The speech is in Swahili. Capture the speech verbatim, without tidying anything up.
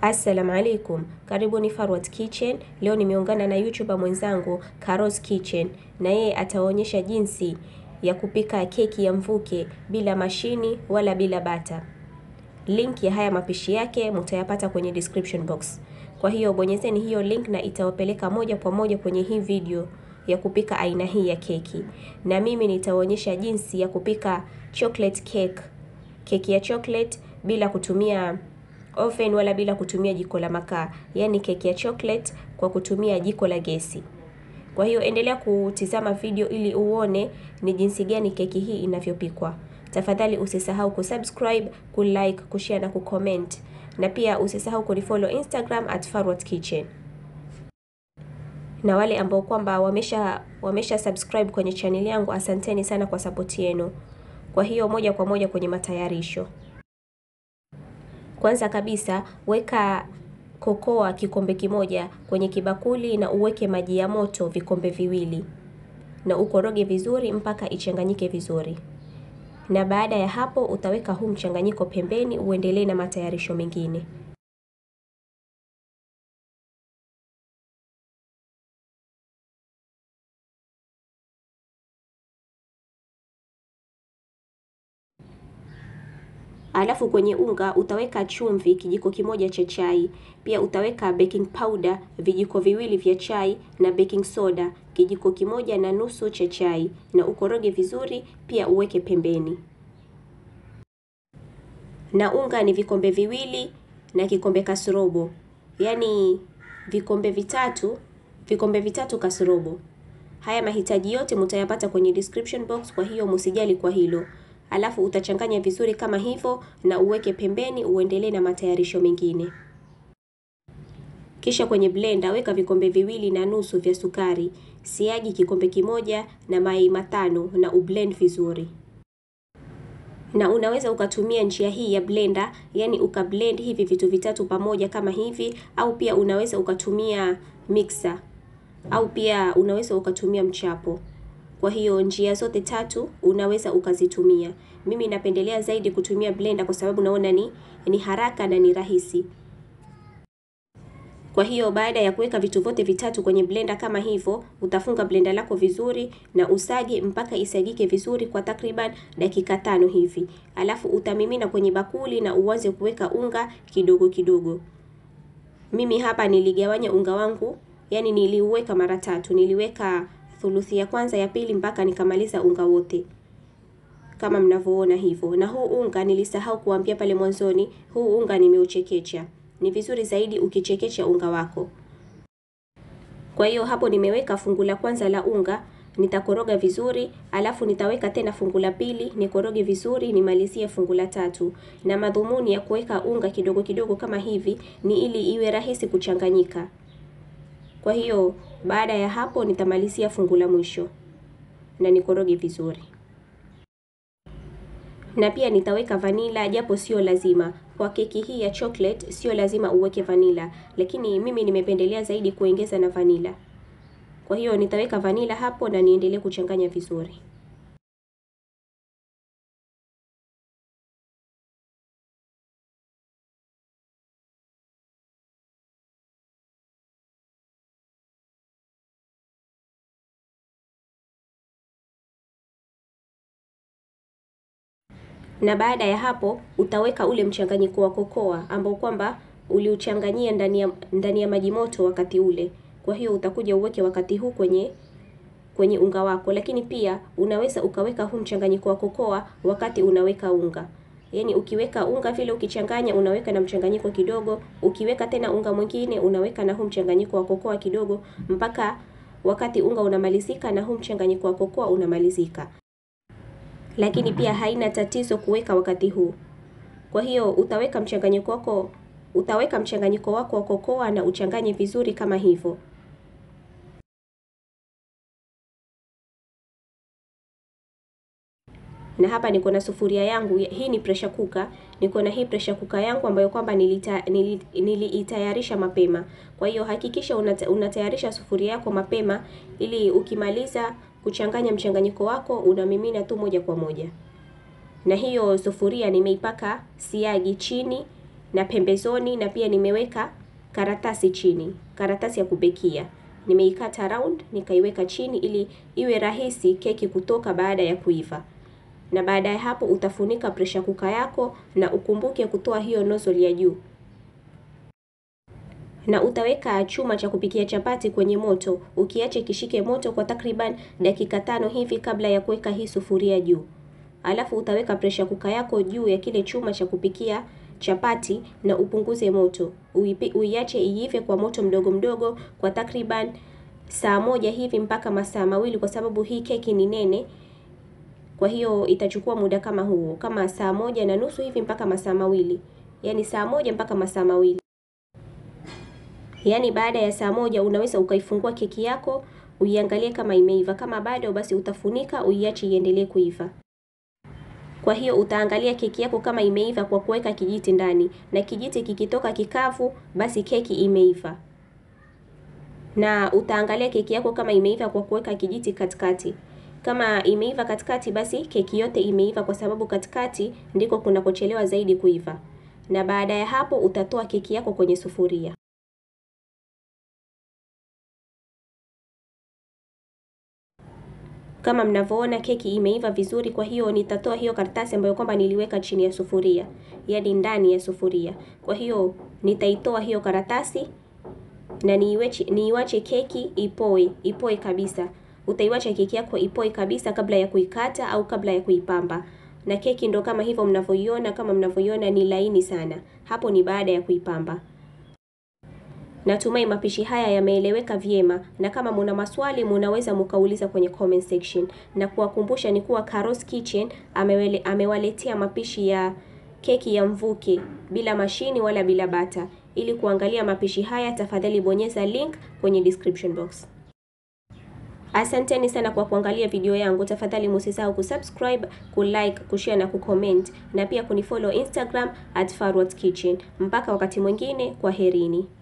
Assalamu alaikum, karibuni Caro'S Kitchen. Leo nimeungana na YouTuber mwenzangu Caro'S Kitchen, na yeye ataonyesha jinsi ya kupika keki ya mvuke bila mashini wala bila bata. Link ya haya mapishi yake mutayapata kwenye description box. Kwa hiyo bonyezeni hiyo link na itawapeleka moja kwa moja kwenye hii video ya kupika aina hii ya keki. Na mimi nitaonyesha jinsi ya kupika chocolate cake, keki ya chocolate bila kutumia oven wala bila kutumia jiko la makaa, yani keki ya chocolate kwa kutumia jiko la gesi. Kwa hiyo endelea kutizama video ili uone ni jinsi gani keki hii inavyopikwa. Tafadhali usisahau kusubscribe, kulike, kushare na kucomment. Na pia usisahau kunifollow Instagram at Caro'S Kitchen. Na wale ambao kwamba wamesha wamesha subscribe kwenye channel yangu, asanteni sana kwa support yenu. Kwa hiyo moja kwa moja kwenye matayarisho. Kwanza kabisa weka kokoa kikombe kimoja kwenye kibakuli na uweke maji ya moto vikombe viwili. Na ukoroge vizuri mpaka ichanganyike vizuri. Na baada ya hapo utaweka huu mchanganyiko pembeni, uendelee na matayarisho mengine. Alafu kwenye unga utaweka chumvi kijiko kimoja cha chai. Pia utaweka baking powder vijiko viwili vya chai na baking soda kijiko kimoja na nusu cha chai, na ukoroge vizuri, pia uweke pembeni. Na unga ni vikombe viwili na kikombe kasrobo. Yaani vikombe vitatu, vikombe vitatu kasrobo. Haya mahitaji yote mutayapata kwenye description box, kwa hiyo msijali kwa hilo. Alafu utachanganya vizuri kama hivyo na uweke pembeni, uendelee na matayarisho mengine. Kisha kwenye blender weka vikombe viwili na nusu vya sukari, siagi kikombe kimoja na mayai matano na ublend vizuri. Na unaweza ukatumia njia hii ya blender, yani ukablend hivi vitu vitatu pamoja kama hivi, au pia unaweza ukatumia mixer, au pia unaweza ukatumia mchapo. Kwa hiyo njia zote tatu unaweza ukazitumia. Mimi napendelea zaidi kutumia blender kwa sababu naona ni ni haraka na ni rahisi. Kwa hiyo baada ya kuweka vitu vyote vitatu kwenye blender kama hivyo, utafunga blender lako vizuri na usage mpaka isagike vizuri kwa takriban dakika tano hivi. Alafu utamimina kwenye bakuli na uanze kuweka unga kidogo kidogo. Mimi hapa niligawanya unga wangu, yani niliuweka mara tatu. Niliweka thuluthi ya kwanza, ya pili, mpaka nikamaliza unga wote. Kama mnavyoona hivyo. Na huu unga nilisahau kuambia pale mwanzoni, huu unga nimeuchekecha. Ni vizuri zaidi ukichekecha unga wako. Kwa hiyo hapo nimeweka fungu la kwanza la unga, nitakoroga vizuri, alafu nitaweka tena fungu la pili, nikoroge vizuri, nimalizie fungu la tatu. Na madhumuni ya kuweka unga kidogo kidogo kama hivi ni ili iwe rahisi kuchanganyika. Kwa hiyo baada ya hapo nitamalizia fungu la mwisho na nikoroge vizuri. Na pia nitaweka vanilla, japo sio lazima. Kwa keki hii ya chocolate sio lazima uweke vanilla, lakini mimi nimependelea zaidi kuongeza na vanilla. Kwa hiyo nitaweka vanilla hapo na niendelee kuchanganya vizuri. Na baada ya hapo utaweka ule mchanganyiko wa kokoa ambao kwamba uliuchanganyia ndani ya ndani ya maji moto wakati ule. Kwa hiyo utakuja uweke wakati huu kwenye kwenye unga wako, lakini pia unaweza ukaweka huu mchanganyiko wa kokoa wakati unaweka unga. Yaani ukiweka unga vile ukichanganya unaweka na mchanganyiko kidogo, ukiweka tena unga mwingine unaweka na huu mchanganyiko wa kokoa kidogo, mpaka wakati unga unamalizika na huu mchanganyiko wa kokoa unamalizika. Lakini pia haina tatizo kuweka wakati huu. Kwa hiyo utaweka mchanganyiko wako, utaweka mchanganyiko wako wa kokoa na uchanganye vizuri kama hivyo. Na hapa niko na sufuria yangu, hii ni pressure cooker. Niko na hii pressure cooker yangu ambayo kwamba nilita, niliitayarisha mapema. Kwa hiyo hakikisha unata, unatayarisha sufuria yako mapema ili ukimaliza kuchanganya mchanganyiko wako unamimina tu moja kwa moja. Na hiyo sufuria nimeipaka siagi chini na pembezoni, na pia nimeweka karatasi chini, karatasi ya kubekia. Nimeikata round nikaiweka chini ili iwe rahisi keki kutoka baada ya kuiva. Na baada ya hapo utafunika pressure cooker yako na ukumbuke kutoa hiyo nozzle ya juu. Na utaweka chuma cha kupikia chapati kwenye moto, ukiache kishike moto kwa takriban dakika tano hivi kabla ya kuweka hii sufuria juu. Alafu utaweka pressure cooker yako juu ya kile chuma cha kupikia chapati na upunguze moto. Uiache iive kwa moto mdogo mdogo kwa takriban saa moja hivi mpaka masaa mawili, kwa sababu hii keki ni nene. Kwa hiyo itachukua muda kama huo, kama saa moja na nusu hivi mpaka masaa mawili. Yaani saa moja mpaka masaa mawili. Yaani baada ya saa moja unaweza ukaifungua keki yako, uiangalie kama imeiva. Kama bado basi utafunika uiache iendelee kuiva. Kwa hiyo utaangalia keki yako kama imeiva kwa kuweka kijiti ndani, na kijiti kikitoka kikavu basi keki imeiva. Na utaangalia keki yako kama imeiva kwa kuweka kijiti katikati. Kama imeiva katikati basi keki yote imeiva, kwa sababu katikati ndiko kunakochelewa zaidi kuiva. Na baada ya hapo utatoa keki yako kwenye sufuria. Kama mnavyoona keki imeiva vizuri, kwa hiyo nitatoa hiyo karatasi ambayo kwamba niliweka chini ya sufuria, yaani ndani ya sufuria. Kwa hiyo nitaitoa hiyo karatasi na niiwache niiwache keki ipoe, ipoe kabisa. Utaiwacha keki yako ipoe kabisa kabla ya kuikata au kabla ya kuipamba. Na keki ndo kama hivyo mnavyoiona, kama mnavyoiona ni laini sana. Hapo ni baada ya kuipamba. Natumai mapishi haya yameeleweka vyema, na kama muna maswali munaweza mukauliza kwenye comment section. Na kuwakumbusha ni kuwa Caro'S Kitchen amewele, amewaletea mapishi ya keki ya mvuke bila mashini wala bila bata. Ili kuangalia mapishi haya tafadhali bonyeza link kwenye description box. Asanteni sana kwa kuangalia video yangu. Tafadhali msisahau kusubscribe, kulike, kushare na kucomment, na pia kunifollow Instagram at Caro'S Kitchen. Mpaka wakati mwingine, kwaherini.